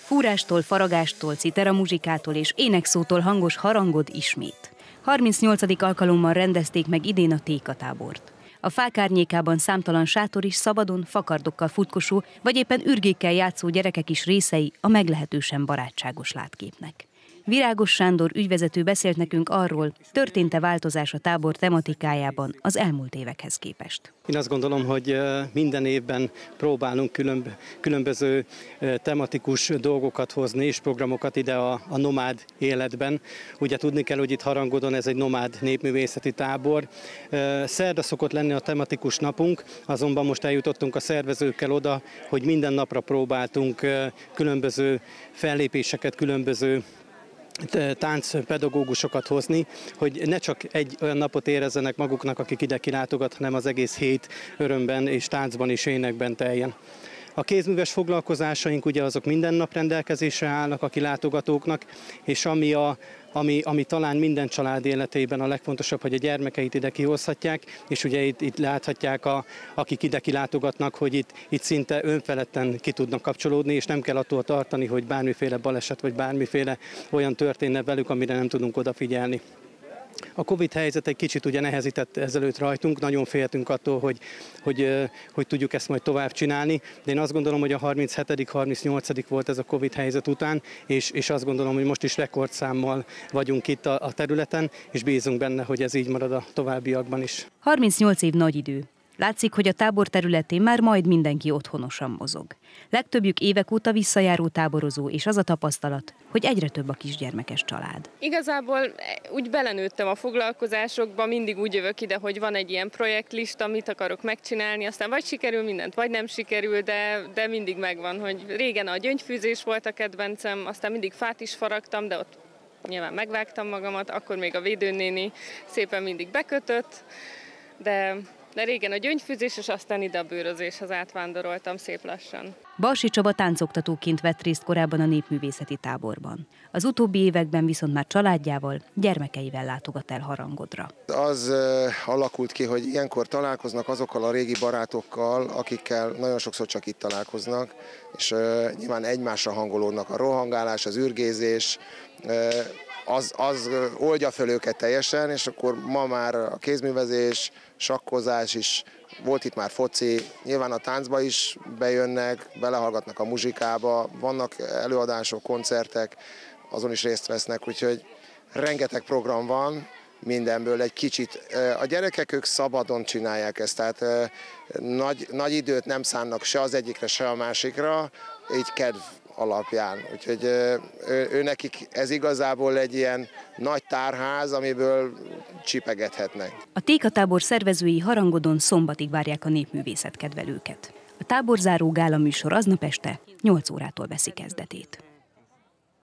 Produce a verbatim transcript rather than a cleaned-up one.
Fúrástól, faragástól, citera muzsikától és énekszótól hangos harangod ismét. harmincnyolcadik alkalommal rendezték meg idén a Tékatábort. A fák árnyékában számtalan sátor is szabadon, fakardokkal futkosó, vagy éppen ürgékkel játszó gyerekek is részei a meglehetősen barátságos látképnek. Virágos Sándor ügyvezető beszélt nekünk arról, történt-e változás a tábor tematikájában az elmúlt évekhez képest. Én azt gondolom, hogy minden évben próbálunk különb, különböző tematikus dolgokat hozni és programokat ide a, a nomád életben. Ugye tudni kell, hogy itt Harangodon ez egy nomád népművészeti tábor. Szerda szokott lenni a tematikus napunk, azonban most eljutottunk a szervezőkkel oda, hogy minden napra próbáltunk különböző fellépéseket, különböző táncpedagógusokat hozni, hogy ne csak egy olyan napot érezzenek maguknak, akik ide kilátogat, hanem az egész hét örömben és táncban és énekben teljen. A kézműves foglalkozásaink ugye azok minden nap rendelkezésre állnak a kilátogatóknak, és ami, a, ami, ami talán minden család életében a legfontosabb, hogy a gyermekeit ide kihozhatják, és ugye itt, itt láthatják, a, akik ide kilátogatnak, hogy itt, itt szinte önfeledten ki tudnak kapcsolódni, és nem kell attól tartani, hogy bármiféle baleset, vagy bármiféle olyan történne velük, amire nem tudunk odafigyelni. A Covid helyzet egy kicsit ugye nehezített ezelőtt rajtunk, nagyon féltünk attól, hogy, hogy, hogy tudjuk ezt majd tovább csinálni, de én azt gondolom, hogy a harminchetedik harmincnyolcadik volt ez a Covid helyzet után, és, és azt gondolom, hogy most is rekordszámmal vagyunk itt a, a területen, és bízunk benne, hogy ez így marad a továbbiakban is. harmincnyolc év nagy idő. Látszik, hogy a tábor területén már majd mindenki otthonosan mozog. Legtöbbjük évek óta visszajáró táborozó, és az a tapasztalat, hogy egyre több a kisgyermekes család. Igazából úgy belenőttem a foglalkozásokba, mindig úgy jövök ide, hogy van egy ilyen projektlista, amit akarok megcsinálni, aztán vagy sikerül mindent, vagy nem sikerül, de, de mindig megvan, hogy régen a gyöngyfűzés volt a kedvencem, aztán mindig fát is faragtam, de ott nyilván megvágtam magamat, akkor még a védőnéni szépen mindig bekötött, de... De régen a gyöngyfűzés, és aztán ide a bőrözéshez átvándoroltam szép lassan. Balsi Csaba táncoktatóként vett részt korábban a népművészeti táborban. Az utóbbi években viszont már családjával, gyermekeivel látogat el Harangodra. Az uh, alakult ki, hogy ilyenkor találkoznak azokkal a régi barátokkal, akikkel nagyon sokszor csak itt találkoznak, és uh, nyilván egymásra hangolódnak a rohangálás, az ürgézés, uh, Az, az oldja föl őket teljesen, és akkor ma már a kézművezés, sakkozás is, volt itt már foci, nyilván a táncba is bejönnek, belehallgatnak a muzsikába, vannak előadások, koncertek, azon is részt vesznek, úgyhogy rengeteg program van, mindenből egy kicsit. A gyerekek ők szabadon csinálják ezt, tehát nagy, nagy időt nem szánnak se az egyikre, se a másikra, így kedv alapján. Úgyhogy ő, ő nekik ez igazából egy ilyen nagy tárház, amiből csipegethetnek. A Tékatábor szervezői Harangodon szombatig várják a népművészet kedvelőket. A táborzáró gála műsor aznap este nyolc órától veszi kezdetét.